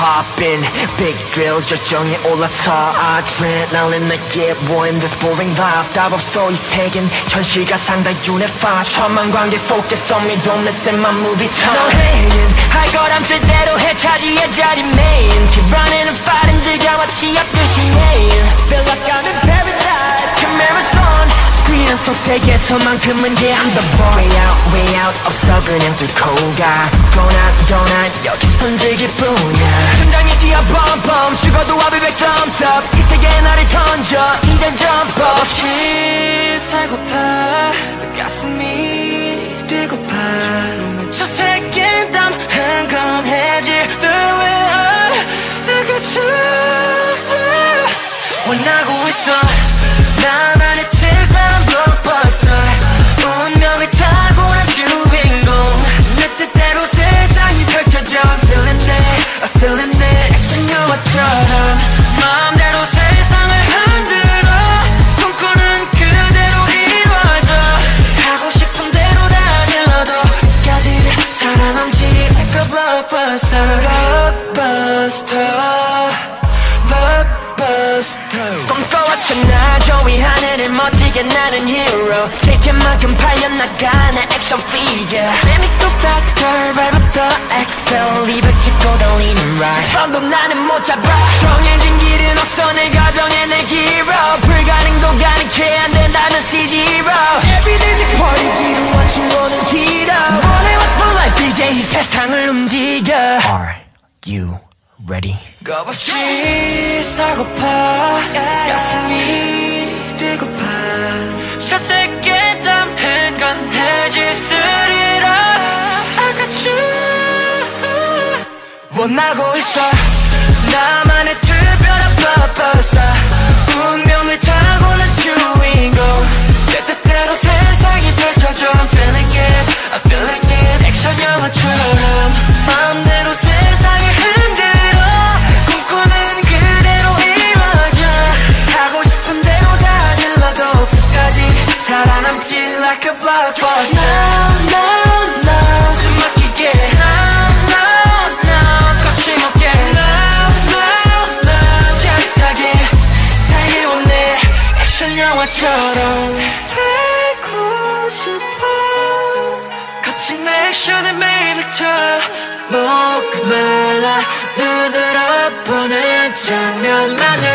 popping big drills 열정이 올라타 adrenaline 내게 보인 this boring life 답 없어 이 세계는 현실과 상당히 unified 천만 관객 focus on me don't miss in my movie time 너희는 할 거람 제대로 해 차지의 자리 main keep running and fighting 즐겨왔지 앞듯이 main feel like I'm in paradise cameras on screen 속 세계에서만큼은 yeah I'm the boss way out 없어 그냥 뚫고 가 go not 여기선 즐길뿐이야 심장이 뛰어 bomb 죽어도 I'll be back thumbs up 이 세계에 나를 던져 이젠 jump up 없이 살고파 가슴이 뛰고파 저 세계엔 땀 흥건해질 the way up 내가 원하고 있어 나만의 특별한 blockbuster 운명을 타고난 주인공 내 뜻대로 세상이 펼쳐져 I'm feeling it 액션 영화처럼 마음대로 세상을 흔들어 꿈꾸는 그대로 이루어져 하고 싶은 대로 다 질러도 끝까지 살아남지 like a blockbuster 꿈꿔왔잖아 저 위 하늘을 멋지게 나는 hero 칠킬 만큼 팔려나가는 액션 figure Let me go faster 발부터 excel 입을 짚고 달리는 ride 뻔도 나는 못 잡아 정해진 길은 없어 내 가정의 내 hero 불가능도 가능해 안 된다는 C0 Everyday's a party 지루한 친구는 뒤로 원해 what for life 이제 이 세상을 움직여 Are you ready? 겁없이 살고파 가슴이 뛰고파 저 세계 땀 흥건해질 스리라 I got you 원하고 있어 나만의 특별한 blockbuster 운명을 타고난 주인공 내 뜻대로 세상이 펼쳐져 I'm feeling it 액션 영화처럼 마음대로 세상을 흔들어 꿈꾸는 그대로 이루어져 하고 싶은 대로 다 질러도 끝까지 살아남지 like a blockbuster No 숨 막히게 No 거침없게 No 짜릿하게 살기원해 액션 영화처럼 되고 싶어 거친 액션의 매일부터 목말라 눈으로 보는 장면만을